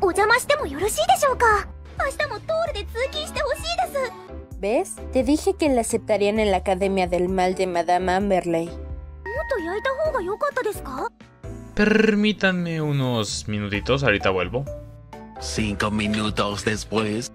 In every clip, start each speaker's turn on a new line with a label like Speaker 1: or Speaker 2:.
Speaker 1: ¿Ves? Te dije que la aceptarían en la Academia del Mal de Madame Amberley.
Speaker 2: Permítanme unos minutitos, ahorita vuelvo.
Speaker 3: 5 minutos después.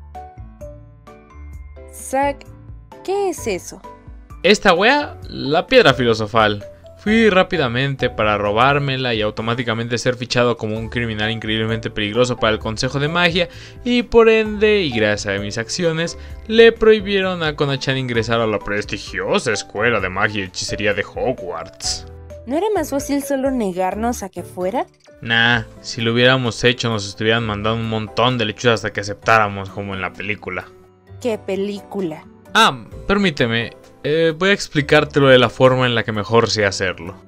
Speaker 1: Zack, ¿qué es eso?
Speaker 2: Esta wea, la piedra filosofal. Fui rápidamente para robármela y automáticamente ser fichado como un criminal increíblemente peligroso para el Consejo de Magia, y por ende, y gracias a mis acciones, le prohibieron a Kono-chan ingresar a la prestigiosa escuela de magia y hechicería de Hogwarts.
Speaker 1: ¿No era más fácil solo negarnos a que fuera?
Speaker 2: Nah, si lo hubiéramos hecho nos estuvieran mandando un montón de lechuzas hasta que aceptáramos, como en la película.
Speaker 1: ¿Qué película?
Speaker 2: Ah, permíteme, voy a explicártelo de la forma en la que mejor sé hacerlo.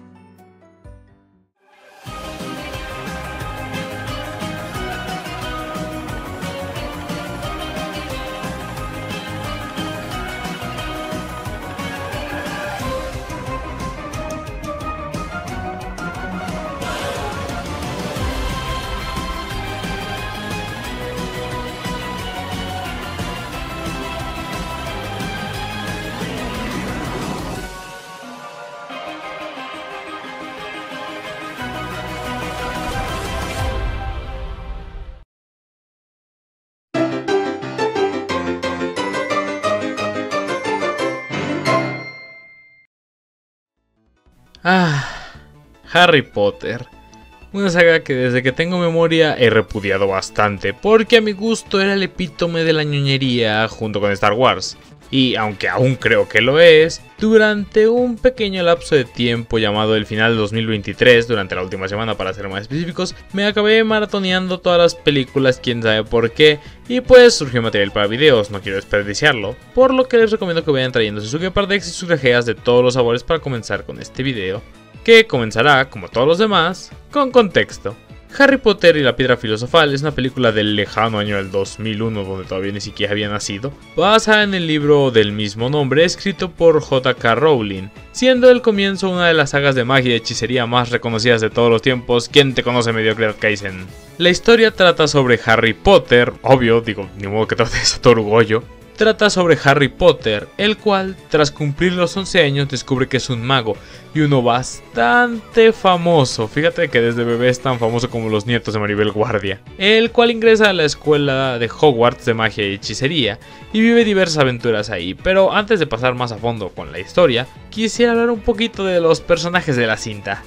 Speaker 2: Harry Potter. Una saga que desde que tengo memoria he repudiado bastante, porque a mi gusto era el epítome de la ñoñería junto con Star Wars. Y aunque aún creo que lo es, durante un pequeño lapso de tiempo llamado el final 2023, durante la última semana para ser más específicos, me acabé maratoneando todas las películas, quién sabe por qué, y pues surgió material para videos, no quiero desperdiciarlo, por lo que les recomiendo que vayan trayéndose su Gepardex y sus grajeas de todos los sabores para comenzar con este video, que comenzará, como todos los demás, con contexto. Harry Potter y la Piedra Filosofal es una película del lejano año del 2001, donde todavía ni siquiera había nacido, basada en el libro del mismo nombre escrito por J.K. Rowling, siendo el comienzo una de las sagas de magia y hechicería más reconocidas de todos los tiempos. ¿Quién te conoce, Mediocre Kaisen? La historia trata sobre Harry Potter, obvio, digo, ni modo que trate de Satoru Gojo. Trata sobre Harry Potter, el cual, tras cumplir los 11 años, descubre que es un mago, y uno bastante famoso, fíjate que desde bebé es tan famoso como los nietos de Maribel Guardia, el cual ingresa a la escuela de Hogwarts de magia y hechicería, y vive diversas aventuras ahí. Pero antes de pasar más a fondo con la historia, quisiera hablar un poquito de los personajes de la cinta.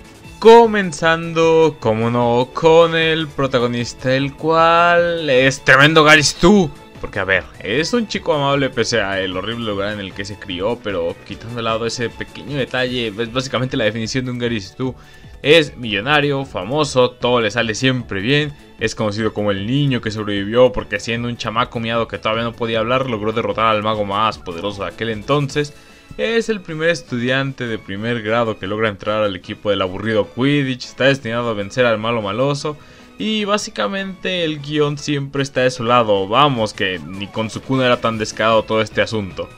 Speaker 2: Comenzando, como no, con el protagonista, el cual es tremendo Gary Stu. Porque a ver, es un chico amable pese a el horrible lugar en el que se crió, pero quitando de lado ese pequeño detalle, es básicamente la definición de un Gary Stu. Es millonario, famoso, todo le sale siempre bien, es conocido como el niño que sobrevivió porque siendo un chamaco miado que todavía no podía hablar, logró derrotar al mago más poderoso de aquel entonces. Es el primer estudiante de primer grado que logra entrar al equipo del aburrido Quidditch, está destinado a vencer al malo maloso. Y básicamente el guión siempre está de su lado, vamos, que ni con Sukuna era tan descarado todo este asunto.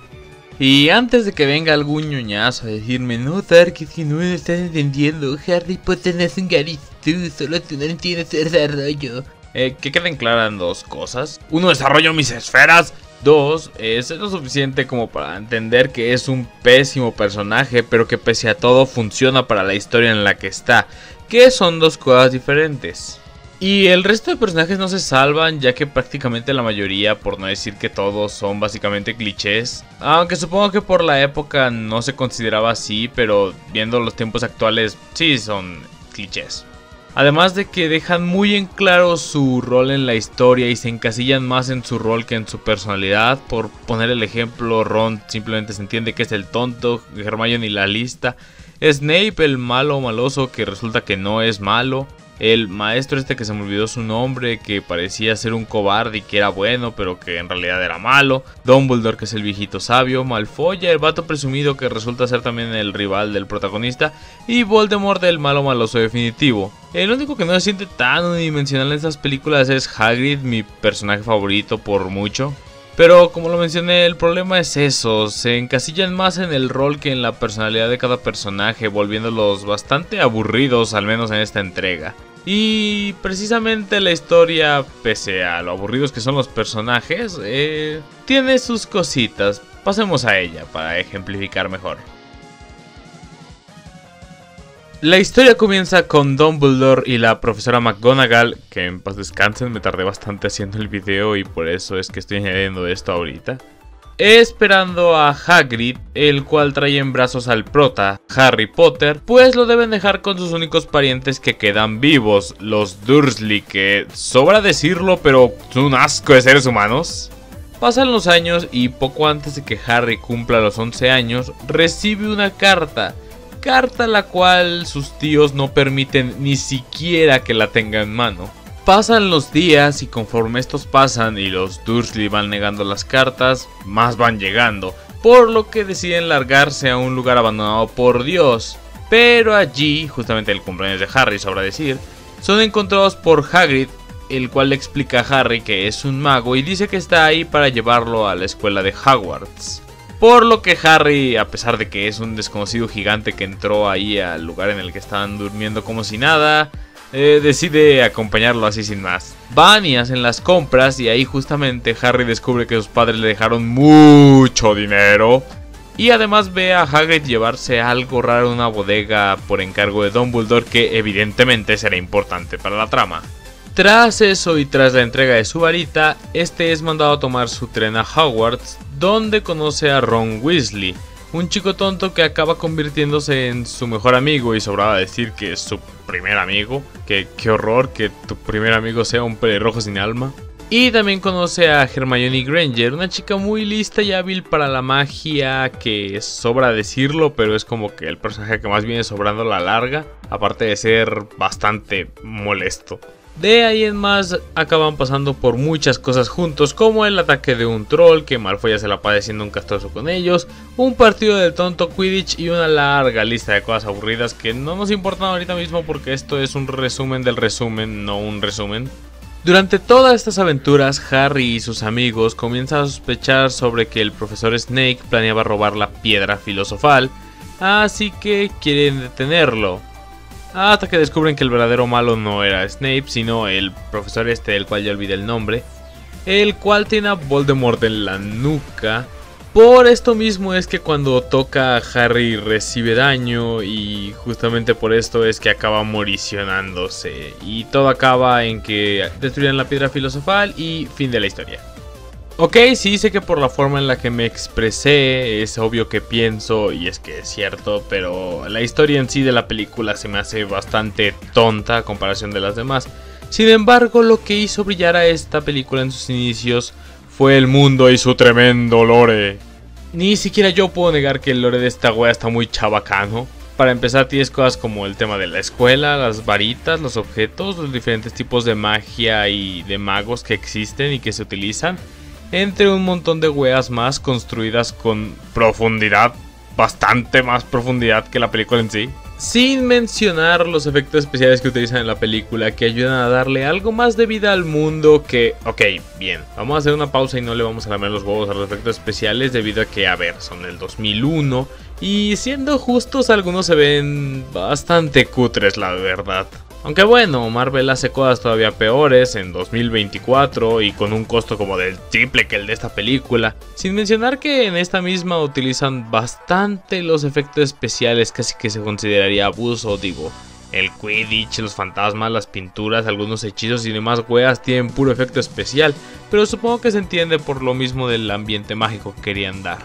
Speaker 2: Y antes de que venga algún ñoñazo a decirme, no Dark, es que no me estás entendiendo, Harry Potter no es un Gary Stu, solo tú no entiendes el desarrollo. Que queden claras dos cosas. Uno, desarrollo mis esferas. Dos, es lo suficiente como para entender que es un pésimo personaje, pero que pese a todo funciona para la historia en la que está, que son dos cosas diferentes. Y el resto de personajes no se salvan, ya que prácticamente la mayoría, por no decir que todos, son básicamente clichés. Aunque supongo que por la época no se consideraba así, pero viendo los tiempos actuales sí son clichés. Además de que dejan muy en claro su rol en la historia y se encasillan más en su rol que en su personalidad. Por poner el ejemplo, Ron simplemente se entiende que es el tonto, Hermione la lista, Snape el malo maloso que resulta que no es malo. El maestro este que se me olvidó su nombre, que parecía ser un cobarde y que era bueno, pero que en realidad era malo. Dumbledore, que es el viejito sabio. Malfoy, el vato presumido, que resulta ser también el rival del protagonista. Y Voldemort, el malo maloso definitivo. El único que no se siente tan unidimensional en estas películas es Hagrid, mi personaje favorito por mucho. Pero como lo mencioné, el problema es eso, se encasillan más en el rol que en la personalidad de cada personaje, volviéndolos bastante aburridos, al menos en esta entrega. Y precisamente la historia, pese a lo aburridos que son los personajes, tiene sus cositas. Pasemos a ella para ejemplificar mejor. La historia comienza con Dumbledore y la profesora McGonagall, que en paz descansen, me tardé bastante haciendo el video y por eso es que estoy añadiendo esto ahorita. Esperando a Hagrid, el cual trae en brazos al prota, Harry Potter, pues lo deben dejar con sus únicos parientes que quedan vivos, los Dursley, que sobra decirlo, pero son un asco de seres humanos. Pasan los años y poco antes de que Harry cumpla los 11 años, recibe una carta la cual sus tíos no permiten ni siquiera que la tenga en mano. Pasan los días y conforme estos pasan y los Dursley van negando las cartas, más van llegando, por lo que deciden largarse a un lugar abandonado por Dios. Pero allí, justamente el cumpleaños de Harry, sobra decir, son encontrados por Hagrid, el cual le explica a Harry que es un mago y dice que está ahí para llevarlo a la escuela de Hogwarts. Por lo que Harry, a pesar de que es un desconocido gigante que entró ahí al lugar en el que estaban durmiendo como si nada, decide acompañarlo así sin más. Van y hacen las compras y ahí justamente Harry descubre que sus padres le dejaron mucho dinero. Y además ve a Hagrid llevarse algo raro en una bodega por encargo de Dumbledore que evidentemente será importante para la trama. Tras eso y tras la entrega de su varita, este es mandado a tomar su tren a Hogwarts, donde conoce a Ron Weasley, un chico tonto que acaba convirtiéndose en su mejor amigo y sobraba decir que es su primer amigo. Qué horror que tu primer amigo sea un pelirrojo sin alma. Y también conoce a Hermione Granger, una chica muy lista y hábil para la magia, que sobra decirlo, pero es como que el personaje que más viene sobrando a la larga, aparte de ser bastante molesto. De ahí en más acaban pasando por muchas cosas juntos, como el ataque de un troll que Malfoy ya se la pasa siendo un castroso con ellos, un partido del tonto Quidditch y una larga lista de cosas aburridas que no nos importan ahorita mismo porque esto es un resumen del resumen, no un resumen. Durante todas estas aventuras, Harry y sus amigos comienzan a sospechar sobre que el profesor Snape planeaba robar la piedra filosofal, así que quieren detenerlo. Hasta que descubren que el verdadero malo no era Snape, sino el profesor del cual ya olvidé el nombre, el cual tiene a Voldemort en la nuca. Por esto mismo es que cuando toca a Harry recibe daño y justamente por esto es que acaba moricionándose. Y todo acaba en que destruyen la piedra filosofal y fin de la historia. Ok, sí sé que por la forma en la que me expresé es obvio que pienso, y es que es cierto, pero la historia en sí de la película se me hace bastante tonta a comparación de las demás. Sin embargo, lo que hizo brillar a esta película en sus inicios fue el mundo y su tremendo lore. Ni siquiera yo puedo negar que el lore de esta wea está muy chabacano. Para empezar tienes cosas como el tema de la escuela, las varitas, los objetos, los diferentes tipos de magia y de magos que existen y que se utilizan, entre un montón de weas más construidas con profundidad, bastante más profundidad que la película en sí. Sin mencionar los efectos especiales que utilizan en la película, que ayudan a darle algo más de vida al mundo que... Ok, bien, vamos a hacer una pausa y no le vamos a lamer los huevos a los efectos especiales debido a que, a ver, son del 2001 y siendo justos algunos se ven bastante cutres, la verdad. Aunque bueno, Marvel hace cosas todavía peores en 2024 y con un costo como del triple que el de esta película. Sin mencionar que en esta misma utilizan bastante los efectos especiales, casi que se consideraría abuso, digo. El Quidditch, los fantasmas, las pinturas, algunos hechizos y demás weas tienen puro efecto especial, pero supongo que se entiende por lo mismo del ambiente mágico que querían dar.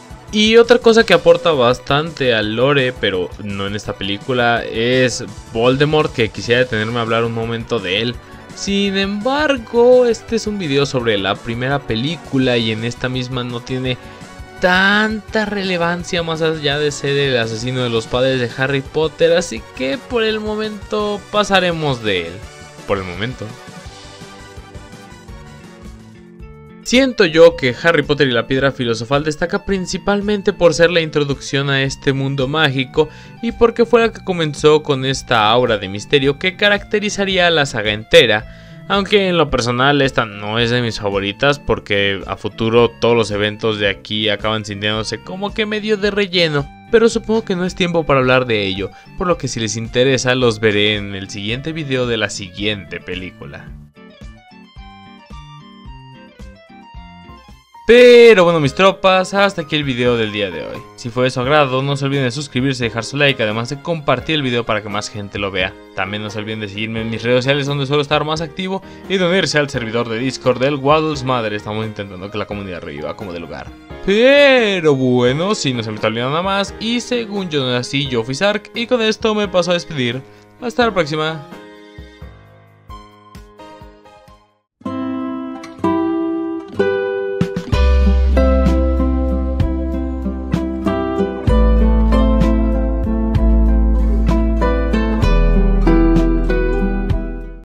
Speaker 2: Y otra cosa que aporta bastante al lore, pero no en esta película, es Voldemort, que quisiera detenerme a hablar un momento de él. Sin embargo, este es un video sobre la primera película y en esta misma no tiene tanta relevancia más allá de ser el asesino de los padres de Harry Potter, así que por el momento pasaremos de él. Por el momento. Siento yo que Harry Potter y la Piedra Filosofal destaca principalmente por ser la introducción a este mundo mágico y porque fue la que comenzó con esta aura de misterio que caracterizaría a la saga entera, Aunque en lo personal esta no es de mis favoritas porque a futuro todos los eventos de aquí acaban sintiéndose como que medio de relleno. Pero supongo que no es tiempo para hablar de ello, por lo que si les interesa los veré en el siguiente video de la siguiente película. Pero bueno, mis tropas, hasta aquí el video del día de hoy. Si fue de su agrado, no se olviden de suscribirse y dejar su like, además de compartir el video para que más gente lo vea. También no se olviden de seguirme en mis redes sociales donde suelo estar más activo y de unirse al servidor de Discord del Waddles Madre. Estamos intentando que la comunidad reviva como de lugar. Pero bueno, si no se me está olvidando nada más, y según yo no es así, yo fui Sark y con esto me paso a despedir. Hasta la próxima.